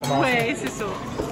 Ouais, c'est ça.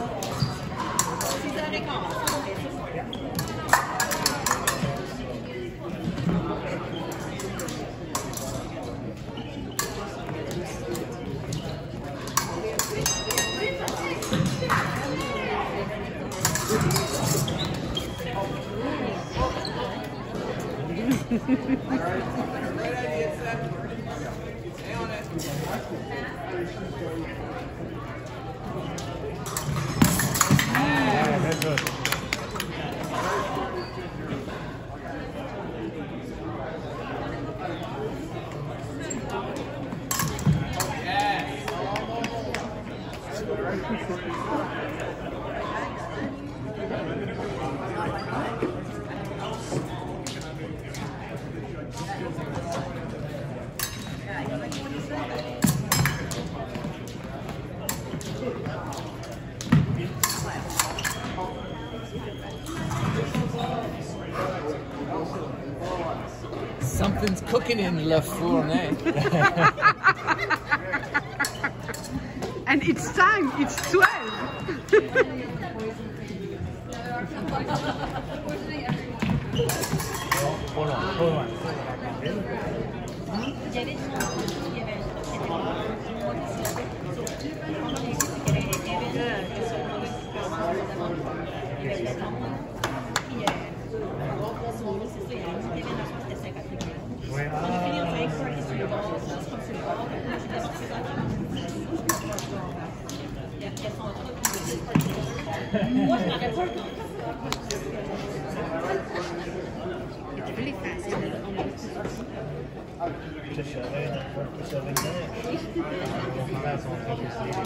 Something's cooking in La Fournée. And it's time, it's 12. Hold on. It's really fast. To shove it, for shoving it. That's all I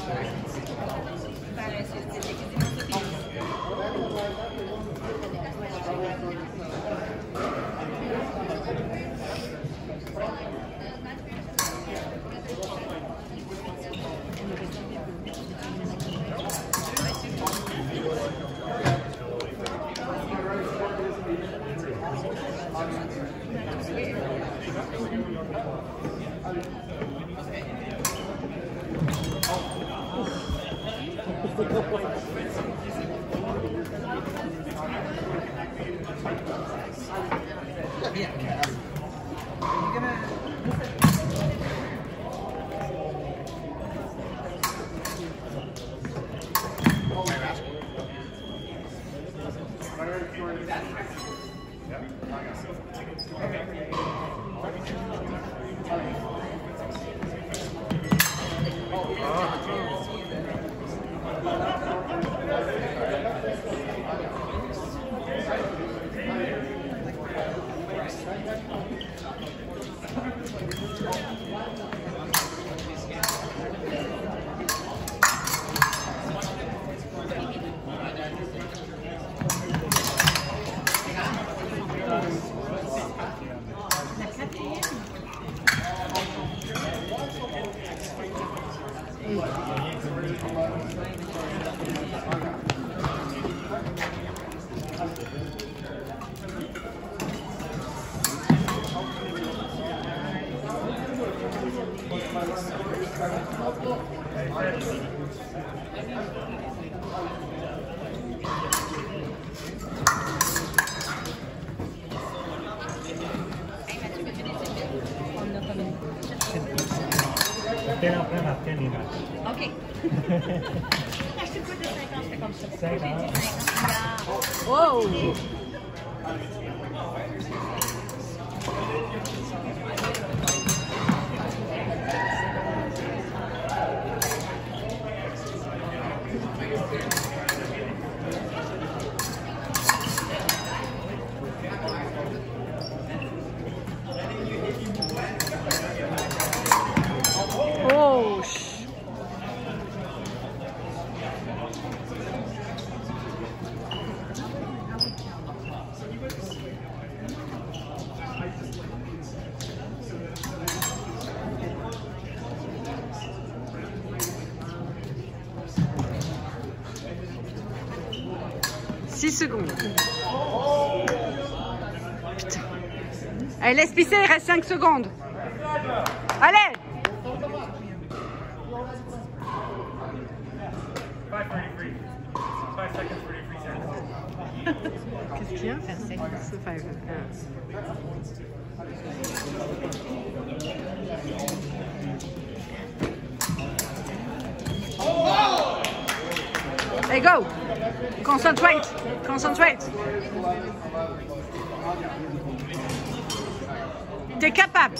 Ok. Je te pose 50, c'est comme ça. 50. Wow! Oh! Six secondes. Putain. Allez, laisse pisser, il reste 5 secondes. Allez! 5 for any free. 5 seconds for any free seconds. Qu'est-ce qu'il y a? 5 seconds. Hey, go! Concentrate! Concentrate! T'es capable!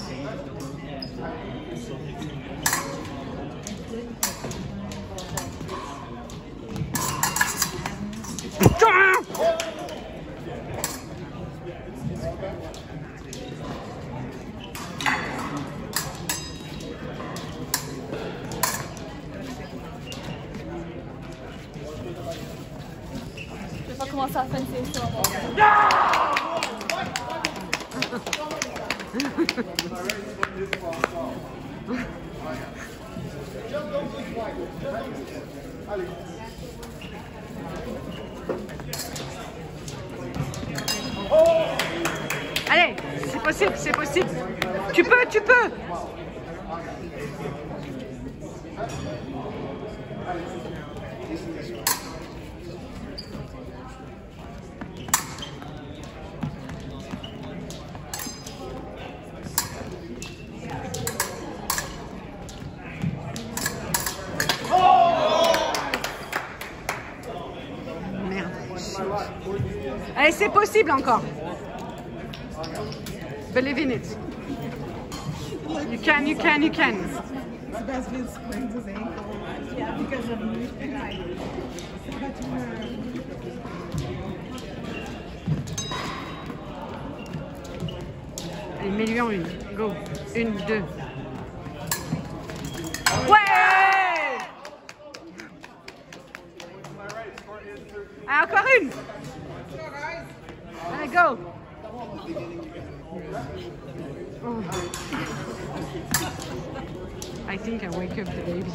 Je vais pas commencer à feinter sur moi. Allez, c'est possible, c'est possible. Tu peux, tu peux. Merde. Allez, c'est possible encore. Believe in it. You can, you can, you can. Sebastian sprains his ankle. Yeah, because of me. Allez, mets-lui en une. Go. 1, 2. Ouais! Ah, encore une. Allez, go. Oh. I think I wake up the baby.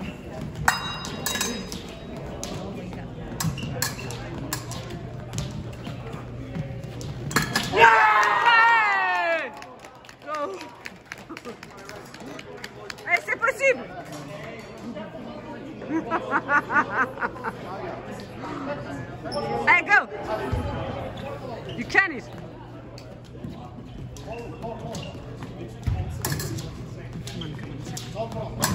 Yeah! Go. Hey, c'est possible. Hey, go. You can it. Come on, come on.